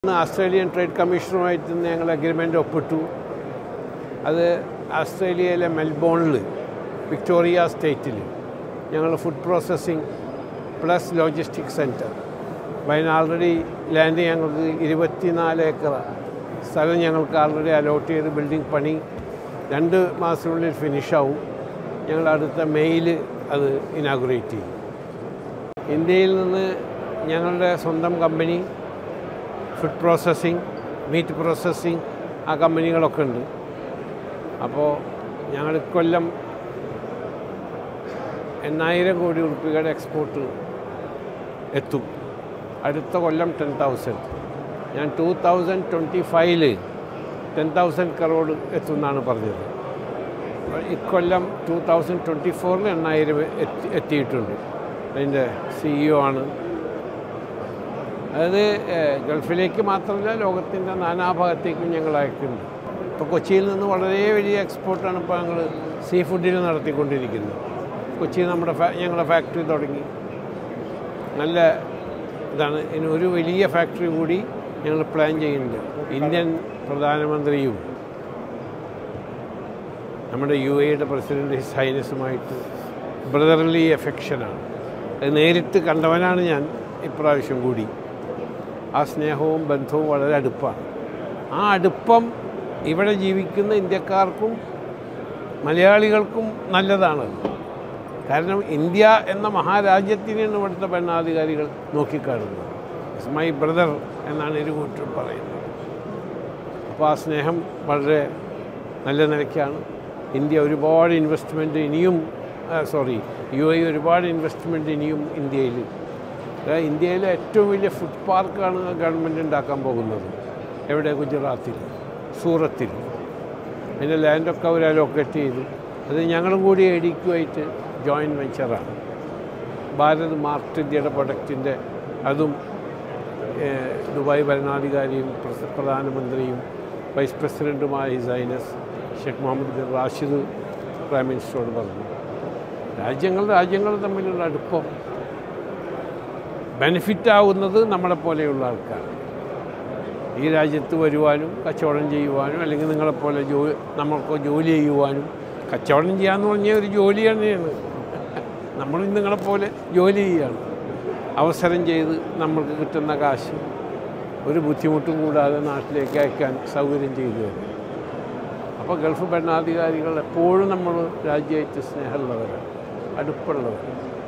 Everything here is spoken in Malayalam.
Australian Trade Commissioner ഞങ്ങൾ അഗ്രിമെൻ്റ് ഒപ്പിട്ടു. അത് ഓസ്ട്രേലിയയിലെ മെൽബോണിൽ വിക്ടോറിയ സ്റ്റേറ്റിൽ ഞങ്ങൾ food processing plus logistic centre. അപ്പോൾ അതിന് ആൾറെഡി ലാൻഡ് ഞങ്ങൾക്ക് 24 ഏക്കർ സ്ഥലം ഞങ്ങൾക്ക് ആൾറെഡി അലോട്ട് ചെയ്ത് ബിൽഡിംഗ് പണി 2 മാസത്തിനുള്ളിൽ ഫിനിഷാവും. ഞങ്ങൾ അടുത്ത മെയ്യിൽ അത് ഇനാഗുറേറ്റ് ചെയ്യും. ഇന്ത്യയിൽ നിന്ന് ഞങ്ങളുടെ സ്വന്തം company food processing, meat processing ആ കമ്പനികളൊക്കെ ഉണ്ട്. അപ്പോൾ ഞങ്ങൾ കൊല്ലം 8,000 കോടി രൂപയുടെ എക്സ്പോർട്ട് എത്തും. അടുത്ത കൊല്ലം 10,000. ഞാൻ 2025 10,000 crore എത്തും എന്നാണ് പറഞ്ഞത്. ഇക്കൊല്ലം 2024 8,000 എത്തിയിട്ടുണ്ട്. അതിൻ്റെ CEO ആണ്. അതായത് ഗൾഫിലേക്ക് മാത്രമല്ല ലോകത്തിൻ്റെ നാനാഭാഗത്തേക്കും ഞങ്ങൾ അയക്കുന്നുണ്ട്. ഇപ്പോൾ കൊച്ചിയിൽ നിന്ന് വളരെ വലിയ എക്സ്പോർട്ടാണ് ഇപ്പോൾ ഞങ്ങൾ സീ ഫുഡിൽ നടത്തിക്കൊണ്ടിരിക്കുന്നത്. കൊച്ചിയിൽ ഞങ്ങളുടെ ഫാക്ടറി തുടങ്ങി. നല്ല ഇതാണ്. ഇനി ഒരു വലിയ ഫാക്ടറി കൂടി ഞങ്ങൾ പ്ലാൻ ചെയ്യുന്നുണ്ട്. ഇന്ത്യൻ പ്രധാനമന്ത്രിയും നമ്മുടെ UAE പ്രസിഡന്റ് ഹിസ് ഹൈനസുമായിട്ട് ബ്രദർലി എഫെക്ഷനാണ്. അത് നേരിട്ട് കണ്ടവനാണ് ഞാൻ ഇപ്രാവശ്യം കൂടി. ആ സ്നേഹവും ബന്ധവും വളരെ അടുപ്പമാണ്. ആ അടുപ്പം ഇവിടെ ജീവിക്കുന്ന ഇന്ത്യക്കാർക്കും മലയാളികൾക്കും നല്ലതാണ്. കാരണം ഇന്ത്യ എന്ന മഹാരാജ്യത്തിനെയാണ് ഇവിടുത്തെ ഭരണാധികാരികൾ നോക്കിക്കാണുന്നത്. ഇറ്റ്സ് മൈ ബ്രദർ എന്നാണ് ഇരുകൂട്ടരും പറയുന്നത്. അപ്പോൾ ആ സ്നേഹം വളരെ നല്ല നിലയ്ക്കാണ്. ഇന്ത്യ ഒരുപാട് ഇൻവെസ്റ്റ്മെൻറ്റ് ഇനിയും UAE ഒരുപാട് ഇൻവെസ്റ്റ്മെൻറ്റ് ഇനിയും ഇന്ത്യയിൽ. ഇന്ത്യയിലെ ഏറ്റവും വലിയ ഫുഡ് പാർക്കാണ് ഗവൺമെൻറ് ഉണ്ടാക്കാൻ പോകുന്നത്. എവിടെ? ഗുജറാത്തിൽ, സൂറത്തിൽ. അതിൻ്റെ ലാൻഡൊക്കെ അവർ അലോക്കേറ്റ് ചെയ്തു. അത് ഞങ്ങളും കൂടി ADQ-ആയിട്ട് ജോയിൻറ്റ് വെഞ്ചറാണ്. ഭാരത് മാർട്ട് ഇന്ത്യയുടെ പ്രൊഡക്റ്റിൻ്റെ അതും ദുബായ് ഭരണാധികാരിയും പ്രധാനമന്ത്രിയും വൈസ് പ്രസിഡൻറ്റുമായ his highness Sheikh Mohammed bin Rashid prime മിനിസ്റ്ററോട് പറഞ്ഞു. രാജ്യങ്ങൾ തമ്മിലുള്ള അടുപ്പം ബെനിഫിറ്റാവുന്നത് നമ്മളെപ്പോലെയുള്ള ആൾക്കാർ. ഈ രാജ്യത്ത് വരുവാനും കച്ചവടം ചെയ്യുവാനും അല്ലെങ്കിൽ നിങ്ങളെപ്പോലെ നമ്മൾക്ക് ജോലി ചെയ്യുവാനും. കച്ചവടം ചെയ്യാമെന്ന് പറഞ്ഞാൽ ഒരു ജോലി തന്നെയാണ്. നമ്മൾ നിങ്ങളെപ്പോലെ ജോലി ചെയ്യുകയാണ്. അവസരം ചെയ്ത് നമ്മൾക്ക് കിട്ടുന്ന കാശ് ഒരു ബുദ്ധിമുട്ടും കൂടാതെ നാട്ടിലേക്ക് അയക്കാൻ സൗകര്യം ചെയ്തു തരും. അപ്പോൾ ഗൾഫ് ഭരണാധികാരികൾ എപ്പോഴും നമ്മൾ രാജ്യമായിട്ട് സ്നേഹമുള്ളവരാണ്, അടുപ്പുള്ളവരാണ്.